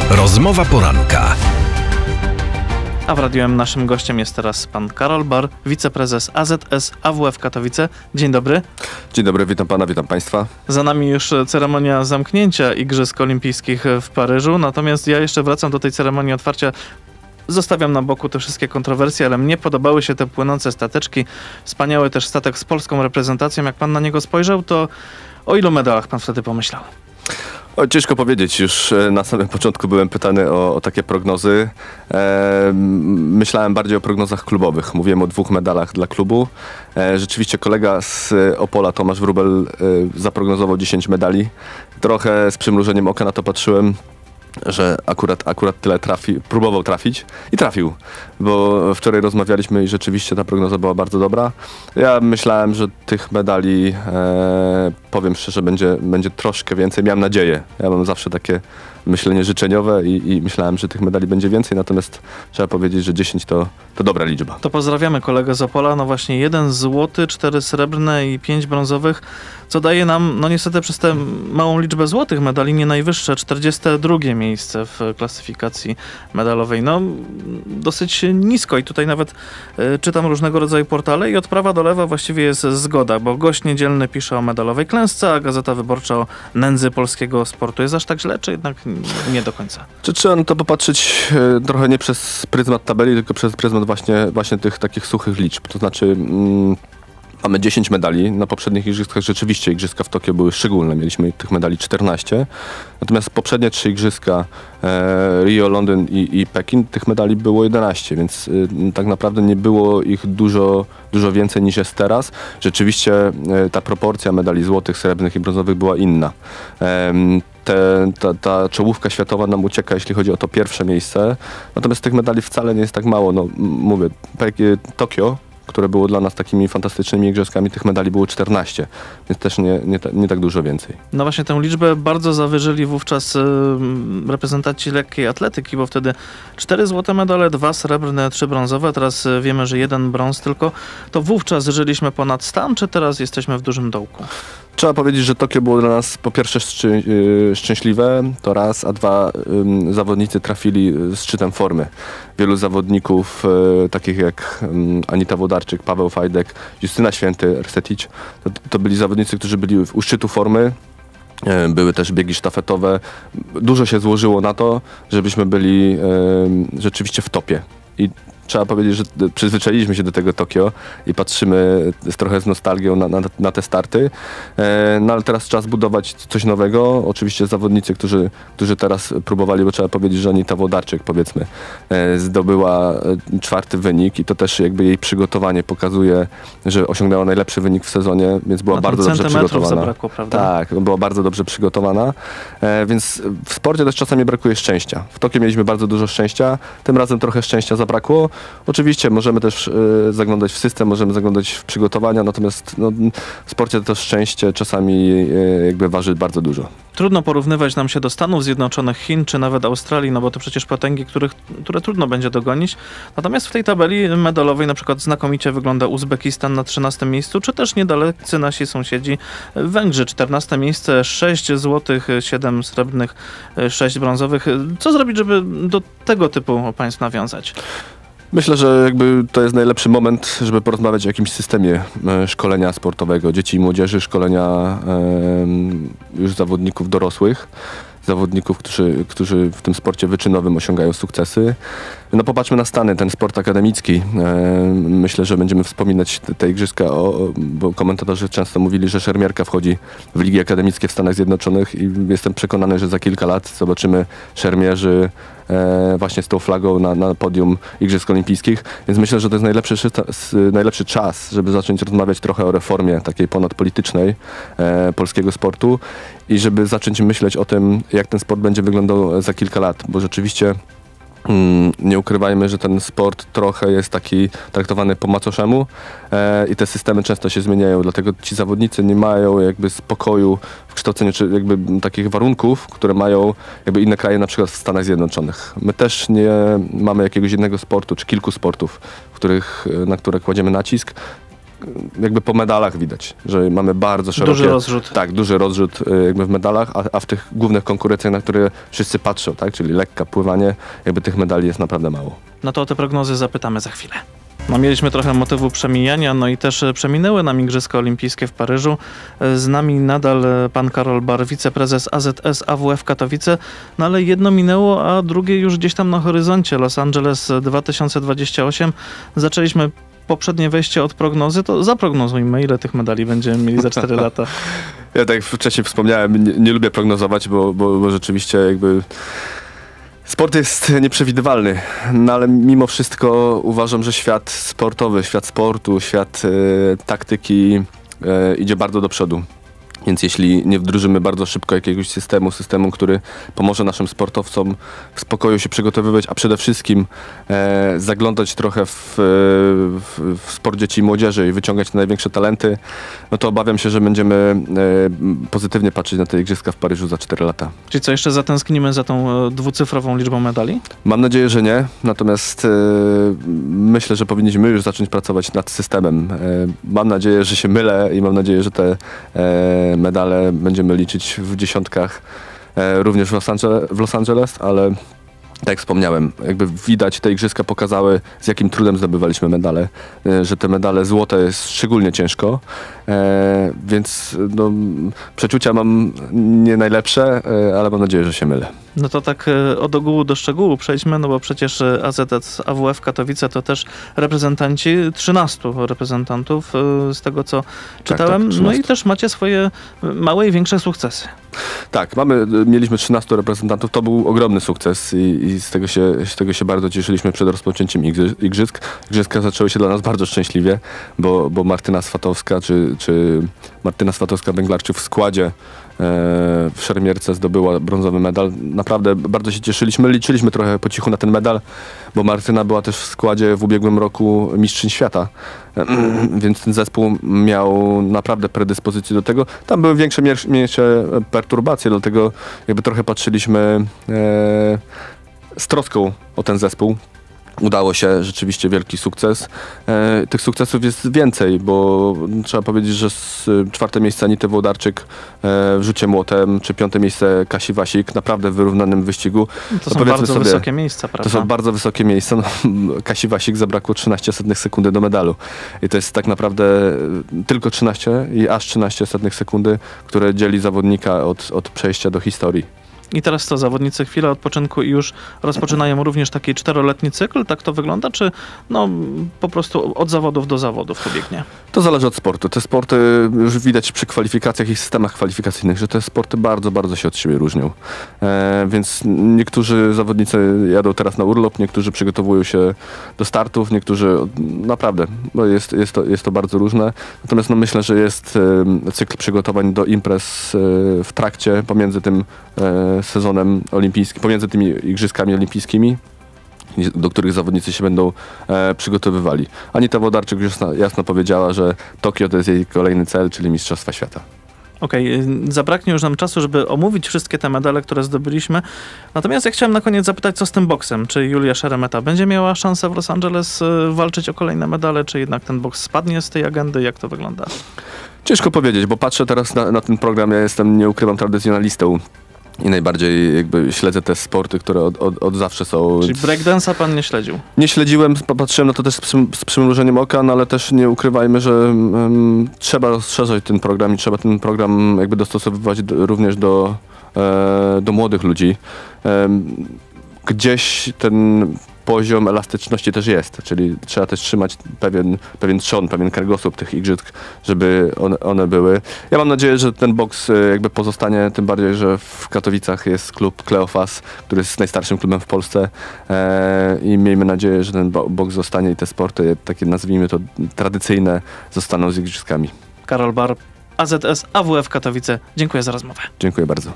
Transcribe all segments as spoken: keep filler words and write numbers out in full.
Rozmowa poranka. A w Radiu M naszym gościem jest teraz pan Karol Bar, wiceprezes A Z S A W F Katowice. Dzień dobry. Dzień dobry, witam pana, witam państwa. Za nami już ceremonia zamknięcia Igrzysk Olimpijskich w Paryżu, natomiast ja jeszcze wracam do tej ceremonii otwarcia. Zostawiam na boku te wszystkie kontrowersje, ale mnie podobały się te płynące stateczki. Wspaniały też statek z polską reprezentacją. Jak pan na niego spojrzał, to o ilu medalach pan wtedy pomyślał? O, ciężko powiedzieć. Już na samym początku byłem pytany o, o takie prognozy. E, myślałem bardziej o prognozach klubowych. Mówiłem o dwóch medalach dla klubu. E, rzeczywiście kolega z Opola, Tomasz Wróbel, e, zaprognozował dziesięć medali. Trochę z przymrużeniem oka na to patrzyłem, że akurat, akurat tyle trafi, próbował trafić i trafił, bo wczoraj rozmawialiśmy i rzeczywiście ta prognoza była bardzo dobra. Ja myślałem, że tych medali, e, powiem szczerze, będzie, będzie troszkę więcej. Miałem nadzieję. Ja mam zawsze takie myślenie życzeniowe i, i myślałem, że tych medali będzie więcej, natomiast trzeba powiedzieć, że dziesięć to, to dobra liczba. To pozdrawiamy kolegę z Opola. No właśnie jeden złoty, cztery srebrne i pięć brązowych, co daje nam, no niestety przez tę małą liczbę złotych medali, nie najwyższe, czterdzieste drugie miejsce w klasyfikacji medalowej. No dosyć nisko i tutaj nawet y, czytam różnego rodzaju portale i od prawa do lewa właściwie jest zgoda, bo Gość Niedzielny pisze o medalowej klęsce, a Gazeta Wyborcza o nędzy polskiego sportu. Jest aż tak źle, czy jednak nie do końca? Czy trzeba na to popatrzeć y, trochę nie przez pryzmat tabeli, tylko przez pryzmat właśnie, właśnie tych takich suchych liczb. To znaczy mm, mamy dziesięć medali. Na poprzednich igrzyskach rzeczywiście igrzyska w Tokio były szczególne. Mieliśmy tych medali czternaście. Natomiast poprzednie trzy igrzyska, e, Rio, Londyn i, i Pekin, tych medali było jedenaście, więc y, tak naprawdę nie było ich dużo, dużo więcej niż jest teraz. Rzeczywiście y, ta proporcja medali złotych, srebrnych i brązowych była inna. E, te, ta, ta czołówka światowa nam ucieka, jeśli chodzi o to pierwsze miejsce. Natomiast tych medali wcale nie jest tak mało. No, mówię, Pek- Tokio, które było dla nas takimi fantastycznymi igrzyskami, tych medali było czternaście, więc też nie, nie, nie tak dużo więcej. No właśnie tę liczbę bardzo zawyżyli wówczas y, reprezentanci lekkiej atletyki, bo wtedy cztery złote medale, dwa srebrne, trzy brązowe, teraz y, wiemy, że jeden brąz tylko. To wówczas żyliśmy ponad stan, czy teraz jesteśmy w dużym dołku? Trzeba powiedzieć, że Tokio było dla nas po pierwsze szczę yy, szczęśliwe, to raz, a dwa yy, zawodnicy trafili z szczytem formy. Wielu zawodników, yy, takich jak yy, Anita Włodarczyk, Paweł Fajdek, Justyna Święty, Ersetic, to, to byli zawodnicy, którzy byli u szczytu formy. Yy, były też biegi sztafetowe. Dużo się złożyło na to, żebyśmy byli yy, rzeczywiście w topie. I trzeba powiedzieć, że przyzwyczailiśmy się do tego Tokio i patrzymy z trochę z nostalgią na, na, na te starty. E, no ale teraz czas budować coś nowego. Oczywiście zawodnicy, którzy, którzy teraz próbowali, bo trzeba powiedzieć, że Anita Włodarczyk, powiedzmy, e, zdobyła czwarty wynik i to też jakby jej przygotowanie pokazuje, że osiągnęła najlepszy wynik w sezonie, więc była bardzo dobrze przygotowana. Zabrakło, prawda? Tak, była bardzo dobrze przygotowana. E, więc w sporcie też czasami brakuje szczęścia. W Tokio mieliśmy bardzo dużo szczęścia, tym razem trochę szczęścia zabrakło. Oczywiście możemy też y, zaglądać w system, możemy zaglądać w przygotowania, natomiast no, w sporcie to szczęście czasami y, jakby waży bardzo dużo. Trudno porównywać nam się do Stanów Zjednoczonych, Chin czy nawet Australii, no bo to przecież potęgi, których, które trudno będzie dogonić. Natomiast w tej tabeli medalowej na przykład znakomicie wygląda Uzbekistan na trzynastym miejscu, czy też niedalecy nasi sąsiedzi Węgrzy. czternaste miejsce, sześć złotych, siedem srebrnych, sześć brązowych. Co zrobić, żeby do tego typu państw nawiązać? Myślę, że jakby to jest najlepszy moment, żeby porozmawiać o jakimś systemie e, szkolenia sportowego dzieci i młodzieży, szkolenia e, już zawodników dorosłych, zawodników, którzy, którzy w tym sporcie wyczynowym osiągają sukcesy. No popatrzmy na Stany, ten sport akademicki. E, myślę, że będziemy wspominać te, te igrzyska, o, bo komentatorzy często mówili, że szermierka wchodzi w ligi akademickie w Stanach Zjednoczonych i jestem przekonany, że za kilka lat zobaczymy szermierzy e, właśnie z tą flagą na, na podium Igrzysk Olimpijskich. Więc myślę, że to jest najlepszy, najlepszy czas, żeby zacząć rozmawiać trochę o reformie takiej ponadpolitycznej e, polskiego sportu i żeby zacząć myśleć o tym, jak ten sport będzie wyglądał za kilka lat, bo rzeczywiście nie ukrywajmy, że ten sport trochę jest taki traktowany po macoszemu e, i te systemy często się zmieniają, dlatego ci zawodnicy nie mają jakby spokoju w kształceniu, czy jakby takich warunków, które mają jakby inne kraje, na przykład w Stanach Zjednoczonych. My też nie mamy jakiegoś innego sportu, czy kilku sportów, w których, na które kładziemy nacisk. jakby po medalach widać, że mamy bardzo szerokie... Duży rozrzut. Tak, duży rozrzut jakby w medalach, a, a w tych głównych konkurencjach, na które wszyscy patrzą, tak, czyli lekka, pływanie, jakby tych medali jest naprawdę mało. No to o te prognozy zapytamy za chwilę. No, mieliśmy trochę motywu przemijania, no i też przeminęły nam Igrzyska Olimpijskie w Paryżu. Z nami nadal pan Karol Bar, wiceprezes A Z S A W F Katowice, no ale jedno minęło, a drugie już gdzieś tam na horyzoncie. Los Angeles dwa tysiące dwadzieścia osiem. Zaczęliśmy poprzednie wejście od prognozy, to zaprognozujmy, ile tych medali będziemy mieli za cztery lata. Ja tak wcześniej wspomniałem, nie, nie lubię prognozować, bo, bo, bo rzeczywiście jakby... Sport jest nieprzewidywalny, no ale mimo wszystko uważam, że świat sportowy, świat sportu, świat e, taktyki e, idzie bardzo do przodu. Więc jeśli nie wdrożymy bardzo szybko jakiegoś systemu, systemu, który pomoże naszym sportowcom w spokoju się przygotowywać, a przede wszystkim e, zaglądać trochę w, w, w sport dzieci i młodzieży i wyciągać te największe talenty, no to obawiam się, że będziemy e, pozytywnie patrzeć na te Igrzyska w Paryżu za cztery lata. Czyli co, jeszcze zatęsknimy za tą e, dwucyfrową liczbą medali? Mam nadzieję, że nie, natomiast e, myślę, że powinniśmy już zacząć pracować nad systemem. E, mam nadzieję, że się mylę i mam nadzieję, że te e, medale będziemy liczyć w dziesiątkach, e, również w Los, Angeles, w Los Angeles, ale tak jak wspomniałem, jakby widać, te igrzyska pokazały, z jakim trudem zdobywaliśmy medale, e, że te medale złote jest szczególnie ciężko, e, więc no, przeczucia mam nie najlepsze, e, ale mam nadzieję, że się mylę. No to tak od ogółu do szczegółu przejdźmy, no bo przecież A Z S A W F Katowice to też reprezentanci, trzynastu reprezentantów z tego co czytałem, tak, tak, no i też macie swoje małe i większe sukcesy. Tak, mamy, mieliśmy trzynastu reprezentantów, to był ogromny sukces i, i z, tego się, z tego się bardzo cieszyliśmy przed rozpoczęciem igrzysk. Igrzyska zaczęły się dla nas bardzo szczęśliwie, bo, bo Martyna Swatowska czy, czy Martyna Swatowska-Węglarczyk w składzie w szermierce zdobyła brązowy medal. Naprawdę bardzo się cieszyliśmy. Liczyliśmy trochę po cichu na ten medal, bo Martyna była też w składzie w ubiegłym roku mistrzyń świata. Więc ten zespół miał naprawdę predyspozycję do tego. Tam były większe, mniejsze perturbacje, dlatego jakby trochę patrzyliśmy e, z troską o ten zespół. Udało się, rzeczywiście wielki sukces. E, tych sukcesów jest więcej, bo trzeba powiedzieć, że z czwarte miejsce Anity Włodarczyk e, w rzucie młotem, czy piąte miejsce Kasi Wasik, naprawdę w wyrównanym wyścigu. No to no są bardzo sobie, wysokie miejsca, prawda? To są bardzo wysokie miejsca. No, Kasi Wasik zabrakło trzynaście setnych sekundy do medalu. I to jest tak naprawdę tylko trzynaście i aż trzynaście setnych sekundy, które dzieli zawodnika od, od przejścia do historii. I teraz to zawodnicy chwilę odpoczynku i już rozpoczynają również taki czteroletni cykl, tak to wygląda, czy no po prostu od zawodów do zawodów to biegnie? To zależy od sportu. Te sporty już widać przy kwalifikacjach i systemach kwalifikacyjnych, że te sporty bardzo, bardzo się od siebie różnią. E, więc niektórzy zawodnicy jadą teraz na urlop, niektórzy przygotowują się do startów, niektórzy naprawdę, no jest, jest, to, jest to bardzo różne. Natomiast no myślę, że jest e, cykl przygotowań do imprez e, w trakcie, pomiędzy tym e, sezonem olimpijskim, pomiędzy tymi igrzyskami olimpijskimi, do których zawodnicy się będą e, przygotowywali. Anita Włodarczyk już jasno, jasno powiedziała, że Tokio to jest jej kolejny cel, czyli Mistrzostwa Świata. Okej, okay. Zabraknie już nam czasu, żeby omówić wszystkie te medale, które zdobyliśmy. Natomiast ja chciałem na koniec zapytać, co z tym boksem? Czy Julia Szeremeta będzie miała szansę w Los Angeles walczyć o kolejne medale, czy jednak ten boks spadnie z tej agendy? Jak to wygląda? Ciężko powiedzieć, bo patrzę teraz na, na ten program, ja jestem, nie ukrywam, tradycjonalistą. I najbardziej jakby śledzę te sporty, które od, od, od zawsze są. Czyli breakdance'a pan nie śledził? Nie śledziłem, patrzyłem na to też z, przym, z przymrużeniem oka, no ale też nie ukrywajmy, że um, trzeba rozszerzać ten program i trzeba ten program jakby dostosowywać do, również do, e, do młodych ludzi. E, gdzieś ten poziom elastyczności też jest, czyli trzeba też trzymać pewien, pewien trzon, pewien kręgosłup tych igrzysk, żeby one, one były. Ja mam nadzieję, że ten boks jakby pozostanie, tym bardziej, że w Katowicach jest klub Kleofas, który jest najstarszym klubem w Polsce e, i miejmy nadzieję, że ten boks zostanie i te sporty, takie nazwijmy to tradycyjne, zostaną z igrzyskami. Karol Bar, A Z S A W F Katowice. Dziękuję za rozmowę. Dziękuję bardzo.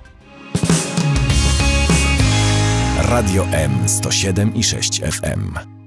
Radio M sto siedem i sześć F M.